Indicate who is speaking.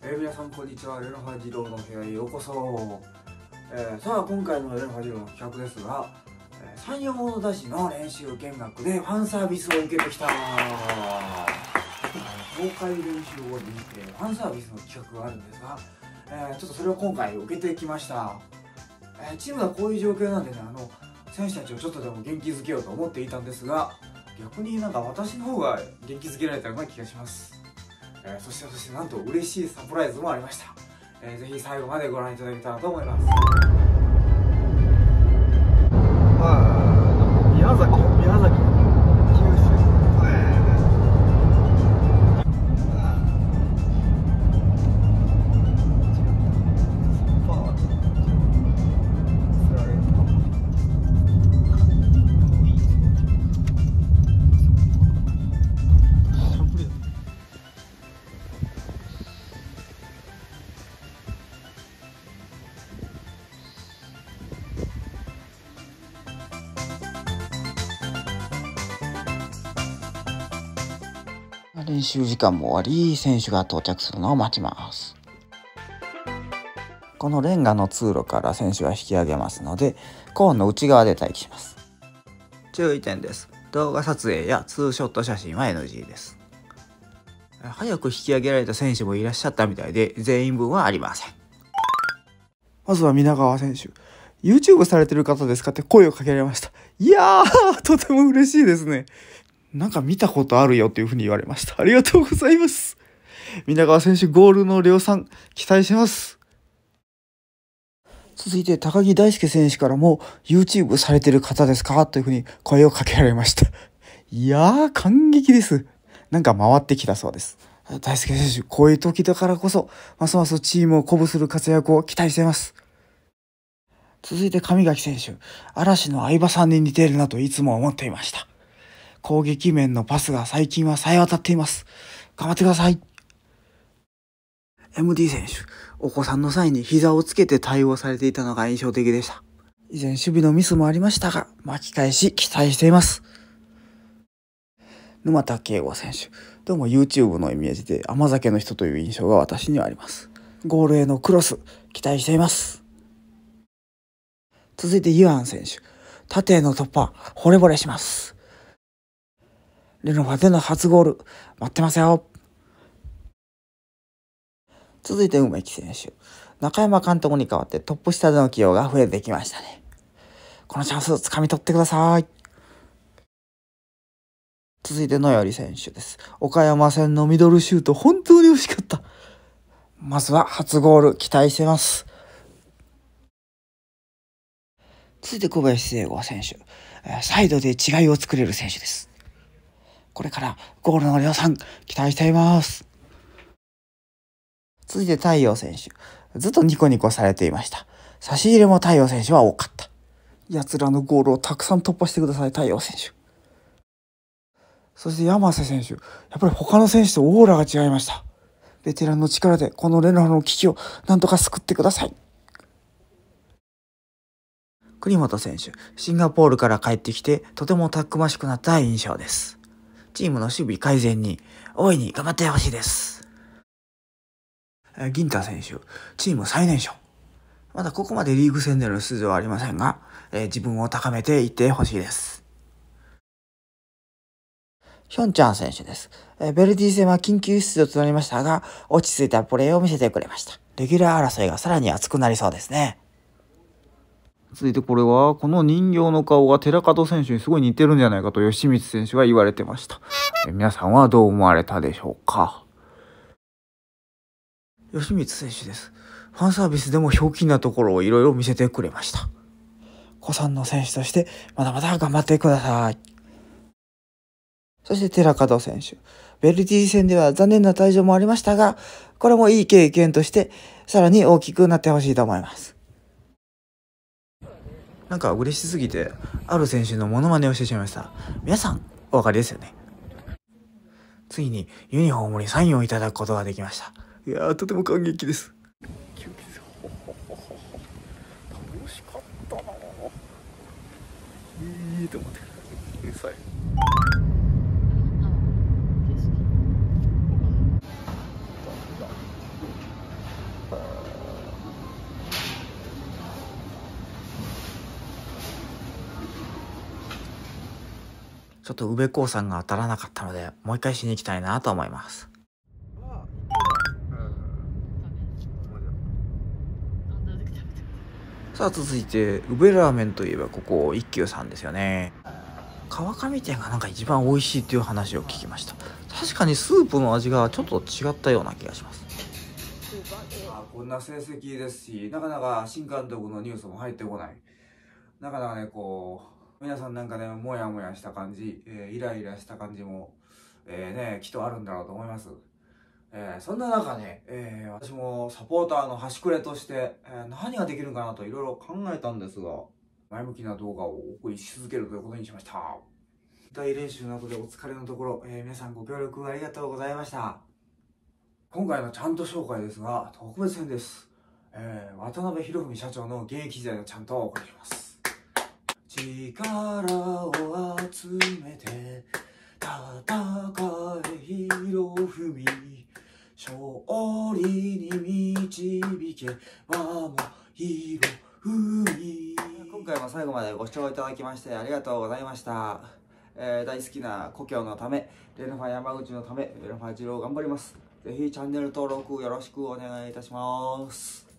Speaker 1: 皆さんこんにちは。レノファ二郎の部屋へようこそ。さあ今回のレノファ二郎の企画ですが、山陽小野田市の練習見学でファンサービスを受けてきた。公開練習後に、ファンサービスの企画があるんですが、ちょっとそれを今回受けてきました。チームはこういう状況なんでね、選手たちをちょっとでも元気づけようと思っていたんですが、逆になんか私の方が元気づけられたような気がします。そしてなんと嬉しいサプライズもありました。ぜひ最後までご覧いただけたらと思います。
Speaker 2: 宮崎九州
Speaker 3: 練習時間も終わり、選手が到着するのを待ちます。このレンガの通路から選手が引き上げますので、コーンの内側で待機します。注意点です。動画撮影やツーショット写真は NG です。早く引き上げられた選手もいらっしゃったみたいで、全員分はありません。まずは皆川選手。YouTube されてる方ですかって声をかけられました。いやー、とても嬉しいですね。なんか見たことあるよっていうふうに言われました。ありがとうございます。皆川選手ゴールの量産期待してます。続いて高木大輔選手からも YouTube されてる方ですかというふうに声をかけられました。いやー感激です。なんか回ってきたそうです。大輔選手、こういう時だからこそますますチームを鼓舞する活躍を期待しています。続いて上垣選手、嵐の相葉さんに似ているなといつも思っていました。攻撃面のパスが最近は冴え渡っています。頑張ってください。MD 選手、お子さんの際に膝をつけて対応されていたのが印象的でした。以前守備のミスもありましたが、巻き返し期待しています。沼田圭吾選手、どうも YouTube のイメージで甘酒の人という印象が私にはあります。ゴールへのクロス、期待しています。続いてユアン選手、縦への突破、惚れ惚れします。レノファでの初ゴール、待ってますよ。続いて梅木選手。中山監督に代わってトップ下での起用が増えてきましたね。このチャンス掴み取ってください。続いて野頼選手です。岡山戦のミドルシュート、本当に惜しかった。まずは初ゴール、期待してます。続いて小林聖吾選手。サイドで違いを作れる選手です。これからゴールの量産期待しています。続いて太陽選手。ずっとニコニコされていました。差し入れも太陽選手は多かった。奴らのゴールをたくさん突破してください、太陽選手。そして山瀬選手。やっぱり他の選手とオーラが違いました。ベテランの力でこのレノフの危機をなんとか救ってください。栗本選手。シンガポールから帰ってきてとてもたくましくなった印象です。チームの守備改善に大いに頑張ってほしいです。銀太選手、チーム最年少。まだここまでリーグ戦での出場はありませんが、自分を高めていってほしいです。ヒョンチャン選手です。ベルディ戦は緊急出場となりましたが、落ち着いたプレーを見せてくれました。レギュラー争いがさらに熱くなりそうですね。続いてこれは、この人形の顔が寺門選手にすごい似てるんじゃないかと吉光選手は言われてました。皆さんはどう思われたでしょうか。吉光選手です。ファンサービスでもひょうきんなところをいろいろ見せてくれました。古参の選手としてまだまだ頑張ってください。そして寺門選手。ベルディ戦では残念な退場もありましたが、これもいい経験としてさらに大きくなってほしいと思います。なんか嬉しすぎて、ある選手のモノマネをしてしまいました。皆さん、お分かりですよね。ついにユニフォームにサインをいただくことができました。いやー、とても感激です。
Speaker 2: 楽しかったな。いいと思ってうるさい。
Speaker 3: ちょっと宇部興産が当たらなかったので、もう一回しに行きたいなと思います。さあ続いて、宇部ラーメンといえばここ一休さんですよね。川上店がなんか一番美味しいっていう話を聞きました。確かにスープの味がちょっと違ったような気がします。
Speaker 1: こんな成績ですし、なかなか新監督のニュースも入ってこない。なかなかね、こう、皆さんなんかね、もやもやした感じ、イライラした感じも、きっとあるんだろうと思います。そんな中ね、私もサポーターの端くれとして、何ができるかなといろいろ考えたんですが、前向きな動画をお送りし続けるということにしました。大練習などでお疲れのところ、皆さんご協力ありがとうございました。今回のちゃんと紹介ですが、特別編です。渡辺博文社長の現役時代のちゃんとをお送りします。力を集めて戦え博文、勝利に導け我も博文。今回も最後までご視聴いただきましてありがとうございました。大好きな故郷のため、レノファ山口のため、レノファ二郎頑張ります。ぜひチャンネル登録よろしくお願いいたします。